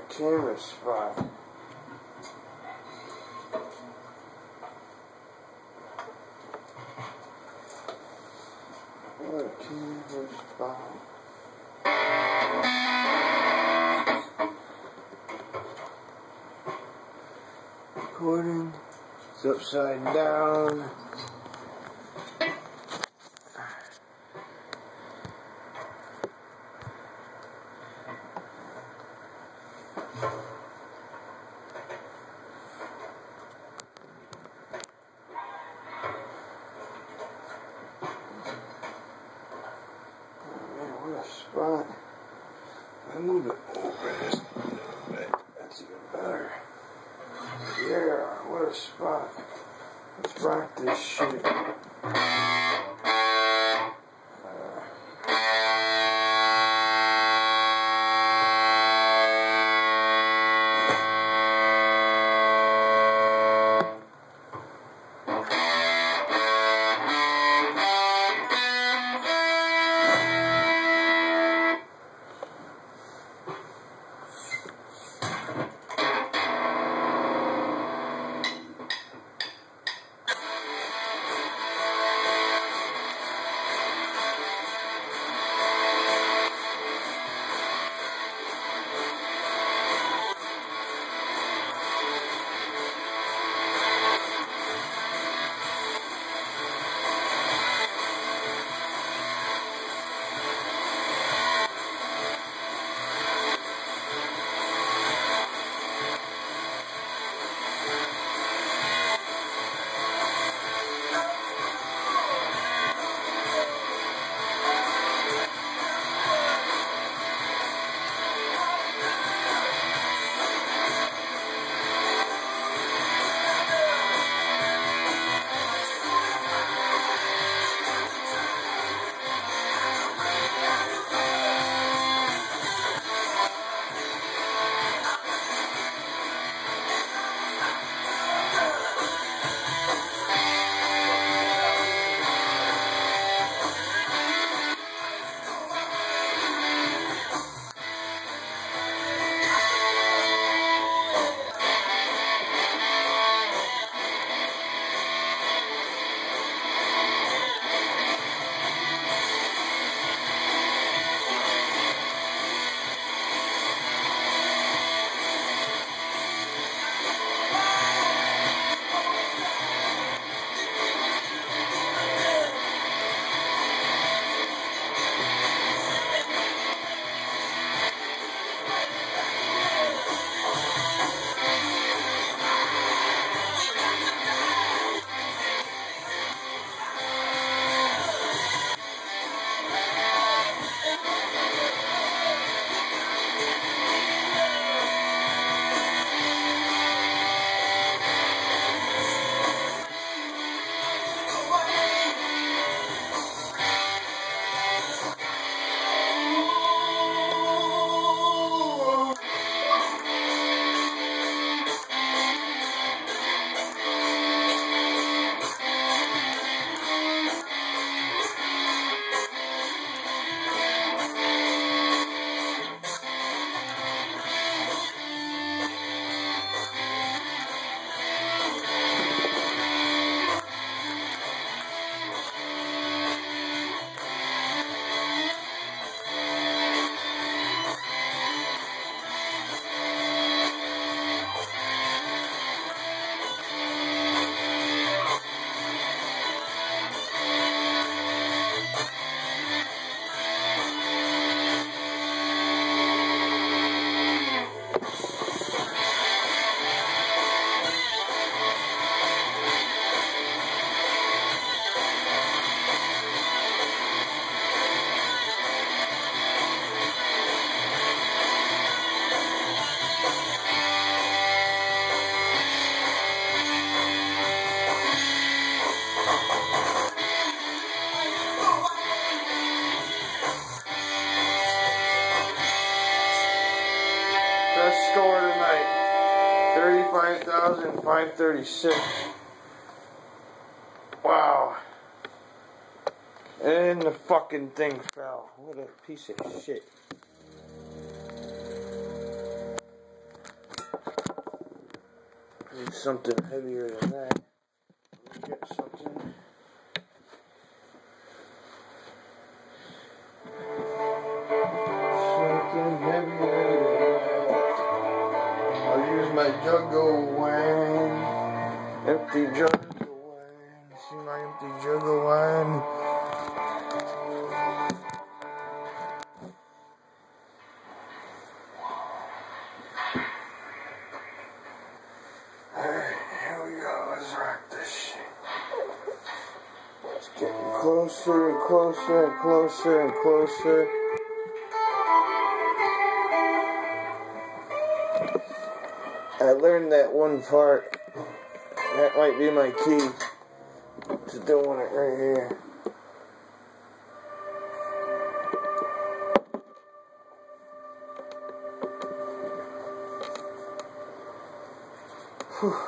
camera spot. What a camera spot. Recording. It's upside down. Spot. I move it over just a little bit. That's even better. Yeah, what a spot. Let's rock this shit. Best score tonight, 35,536. Wow. And the fucking thing fell. What a piece of shit. Need something heavier than that. Let me get something. Something heavier than that. I'll use my Juggo wine. Empty Juggo wine. See my empty Juggo wine? Alright, here we go. Let's rock this shit. It's getting closer and closer and closer and closer. I learned that one part. That might be my key to doing it right here. Whew.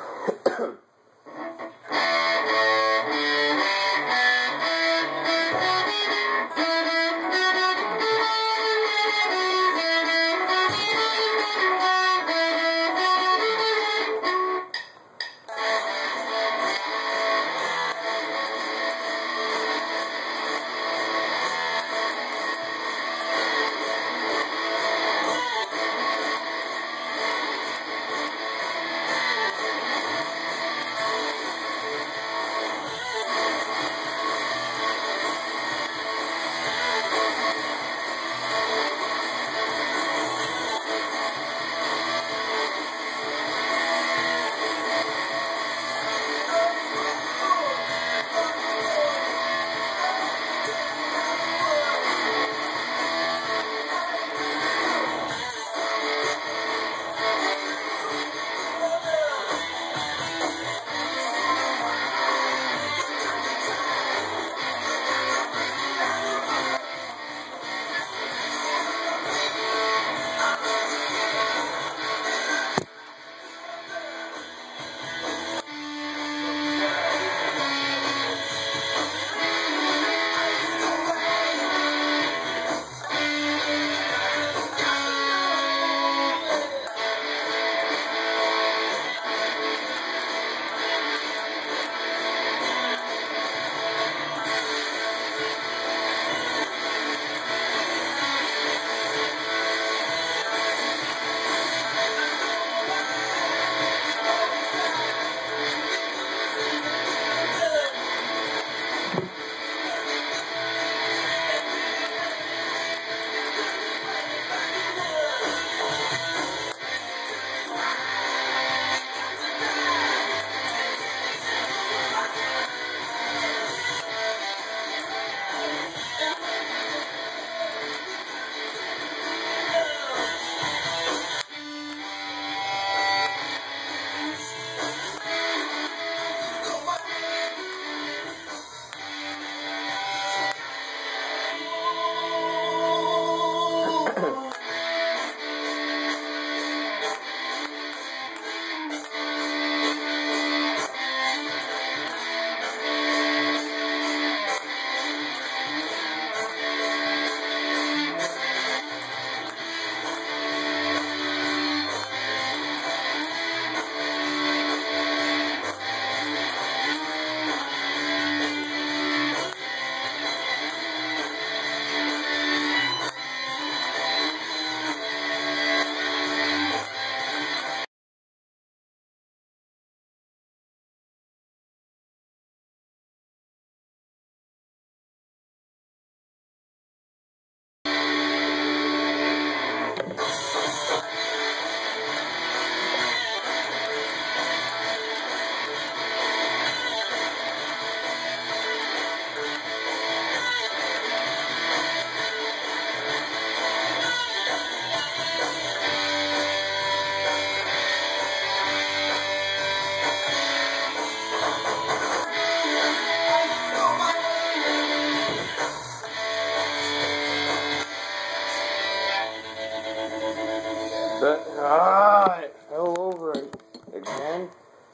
It fell over again.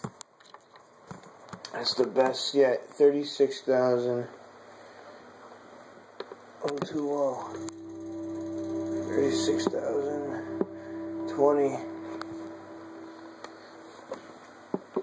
That's the best yet. 36,020. 36,020.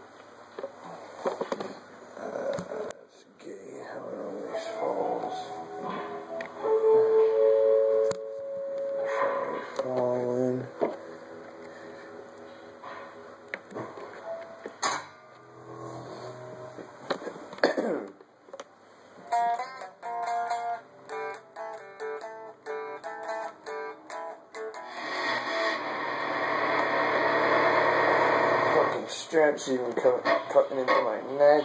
Straps even cutting into my neck.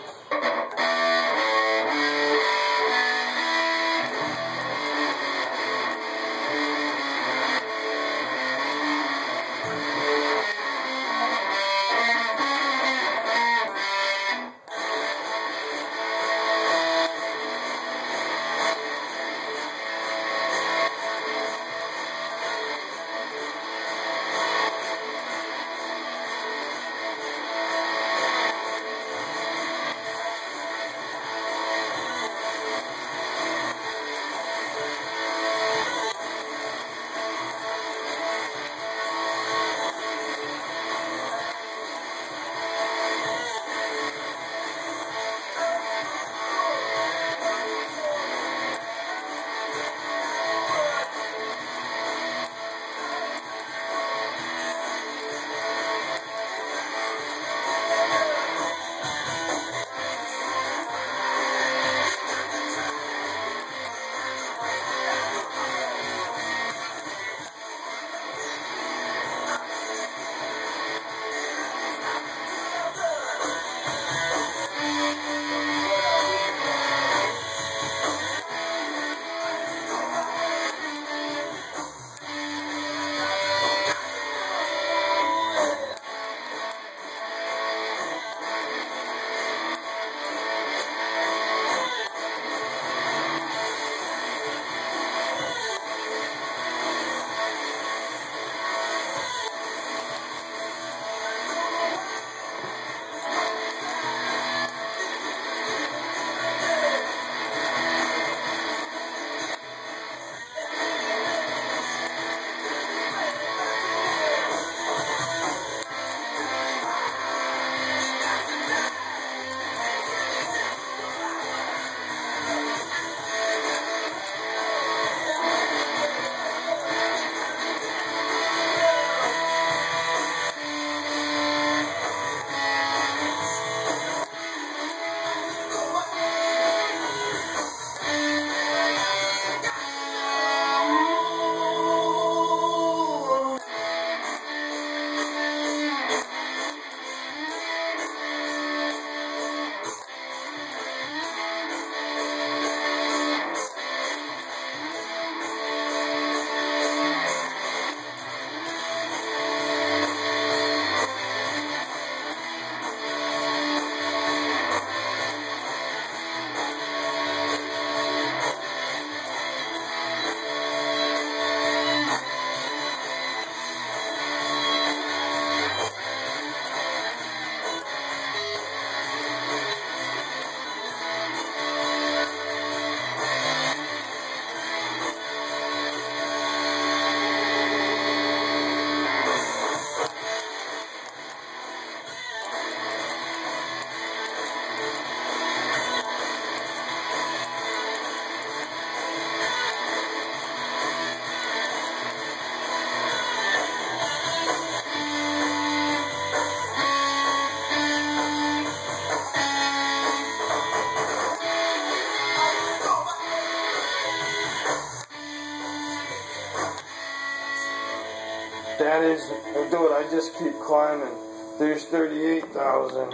That is, dude, I just keep climbing. There's 38,000.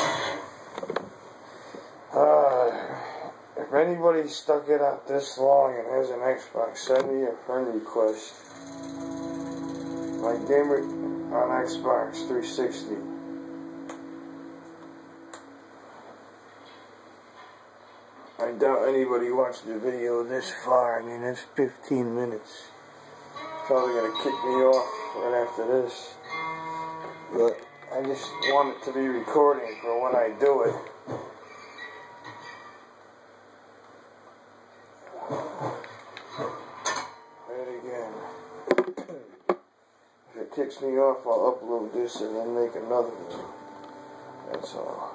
If anybody stuck it out this long and has an Xbox, send me a friend request. My gamer on Xbox 360. I doubt anybody watched the video this far. I mean, it's 15 minutes. Probably gonna kick me off right after this. But I just want it to be recording for when I do it. If it kicks me off, I'll upload this and then make another one. That's all.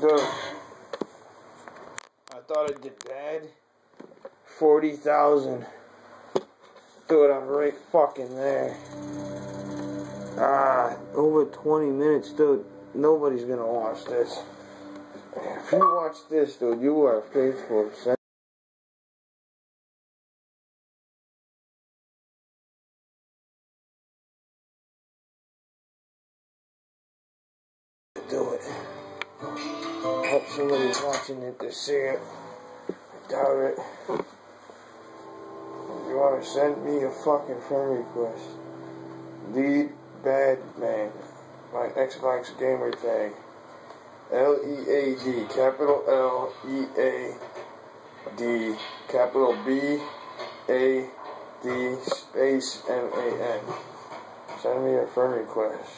Dude, I thought I did bad. 40,000. Dude, I'm right fucking there. Over 20 minutes, dude. Nobody's gonna watch this. If you watch this, dude, you are faithful. Do it. I hope somebody's watching it to see it. I doubt it. If you want to send me a fucking friend request, Lead Bad Man, my Xbox gamer tag, LEAD, capital LEAD, capital BAD, space MAN. Send me a friend request.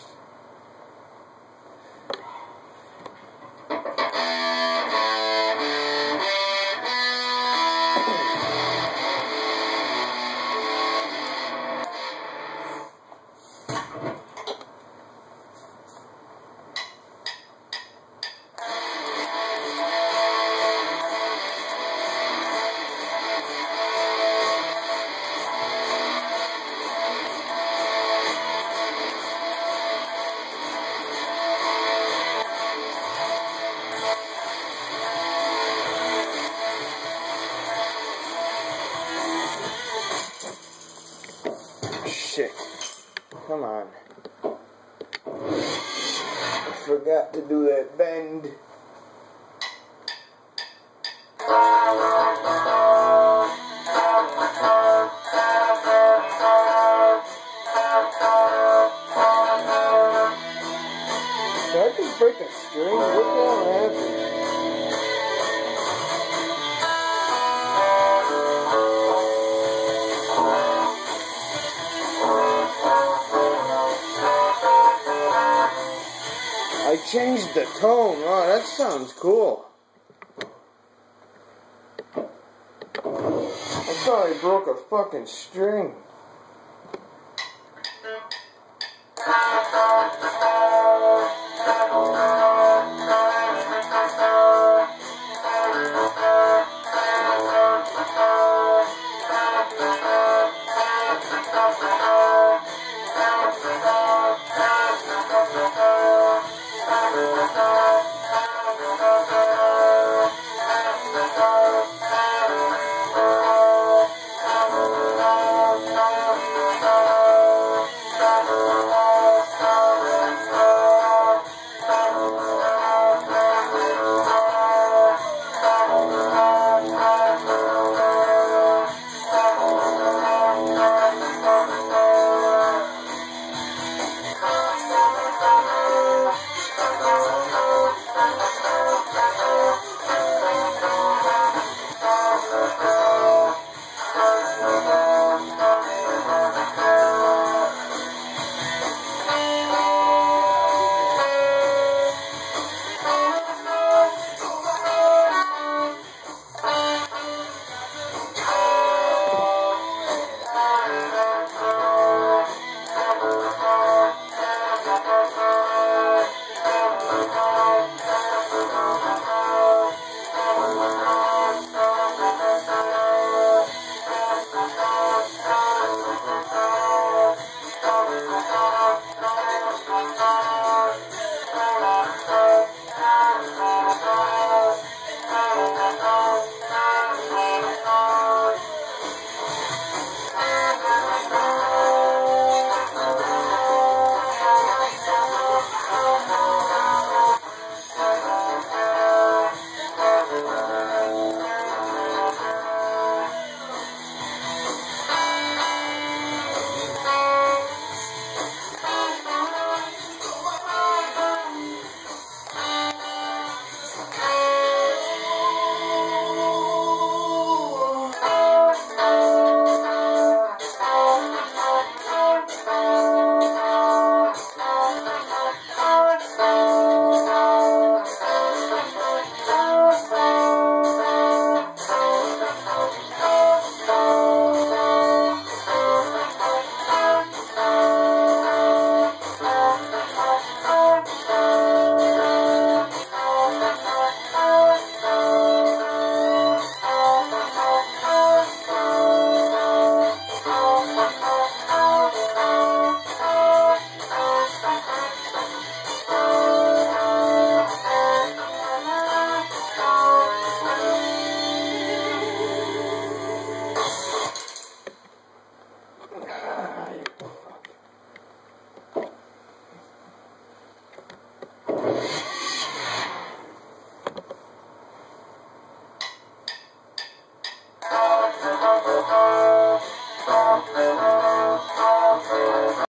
Shit. Come on. I forgot to do that bend. Did I just break a string? What the hell happened? I changed the tone. Oh, that sounds cool. I thought I broke a fucking string.